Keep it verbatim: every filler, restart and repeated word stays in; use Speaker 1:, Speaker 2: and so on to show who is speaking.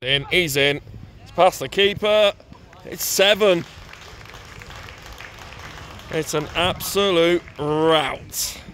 Speaker 1: In, he's in. It's past the keeper. It's seven. It's an absolute rout.